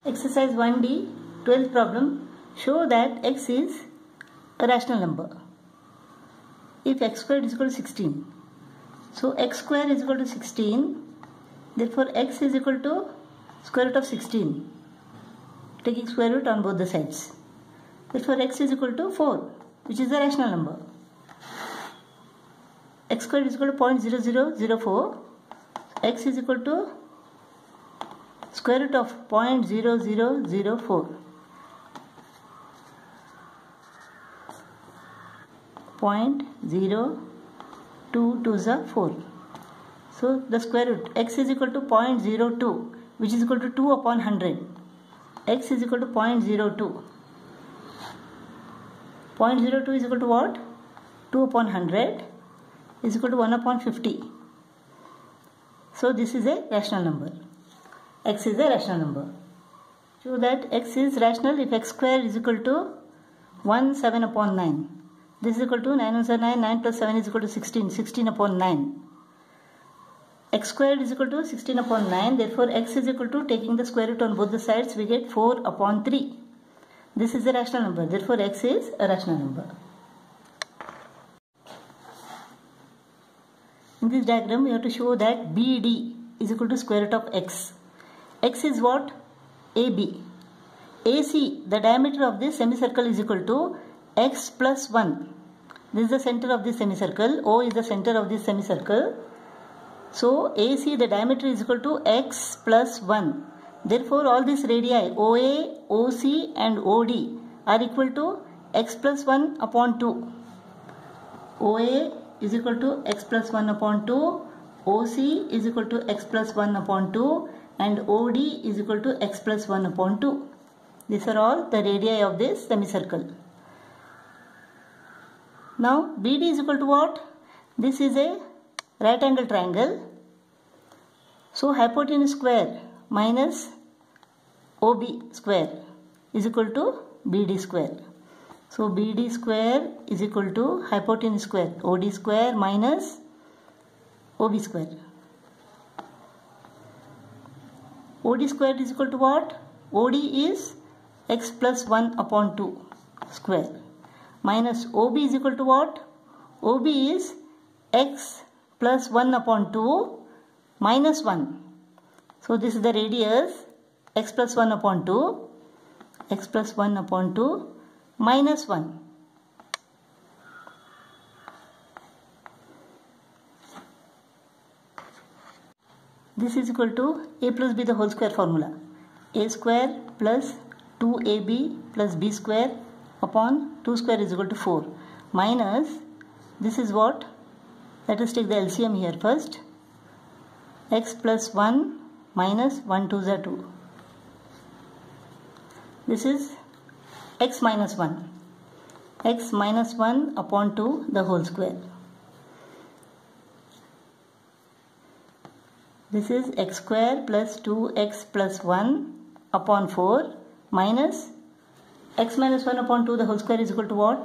Exercise 1D, 12th problem. Show that x is a rational number. If x squared is equal to 16. So x square is equal to 16. Therefore x is equal to square root of 16. Taking square root on both the sides. Therefore x is equal to 4, which is a rational number. X squared is equal to 0.0004. X is equal to square root of 0.0004. 0.022 is 4. So the square root x is equal to 0.02, which is equal to 2 upon 100. X is equal to 0.02. 0.02 is equal to what? 2 upon 100 is equal to 1 upon 50. So this is a rational number. X is a rational number. Show that x is rational if x square is equal to 7 upon 9. This is equal to 9 1 9, 9 plus 7 is equal to 16, 16 upon 9. X squared is equal to 16 upon 9. Therefore x is equal to, taking the square root on both the sides, we get 4 upon 3. This is a rational number. Therefore x is a rational number. In this diagram we have to show that BD is equal to square root of x. X is what? AB. AC, the diameter of this semicircle, is equal to x plus 1. This is the center of this semicircle. O is the center of this semicircle. So AC, the diameter, is equal to x plus 1. Therefore all these radii OA, OC and OD are equal to x plus 1 upon 2. OA is equal to x plus 1 upon 2. OC is equal to x plus 1 upon 2. And OD is equal to x plus 1 upon 2. These are all the radii of this semicircle. Now BD is equal to what? This is a right angle triangle. So hypotenuse square minus OB square is equal to BD square. So BD square is equal to hypotenuse square, OD square minus OB square. OD square is equal to what? OD is x plus 1 upon 2 square minus OB is equal to what? OB is x plus 1 upon 2 minus 1. So this is the radius, x plus 1 upon 2, x plus 1 upon 2 minus 1. This is equal to a plus b the whole square formula. A square plus 2ab plus b square upon 2 square is equal to 4 minus, this is what? Let us take the LCM here first. X plus 1 minus 1 2s are 2. This is x minus 1. X minus 1 upon 2 the whole square. This is x square plus 2x plus 1 upon 4 minus x minus 1 upon 2 the whole square is equal to what?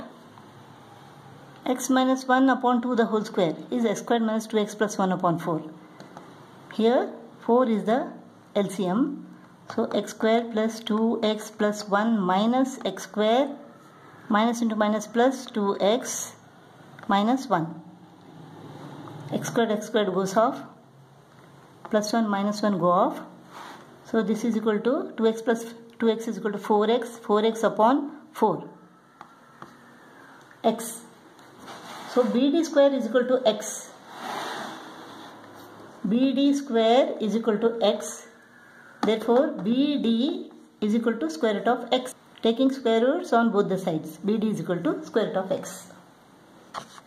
X minus 1 upon 2 the whole square is x squared minus 2x plus 1 upon 4. Here 4 is the LCM. So x square plus 2x plus 1 minus x square, minus into minus plus 2x minus 1. X squared goes off. Plus 1 minus 1 go off. So this is equal to 2x plus 2x is equal to 4x. 4x upon 4. X. So BD square is equal to x. BD square is equal to x. Therefore BD is equal to square root of x. Taking square roots on both the sides. BD is equal to square root of x.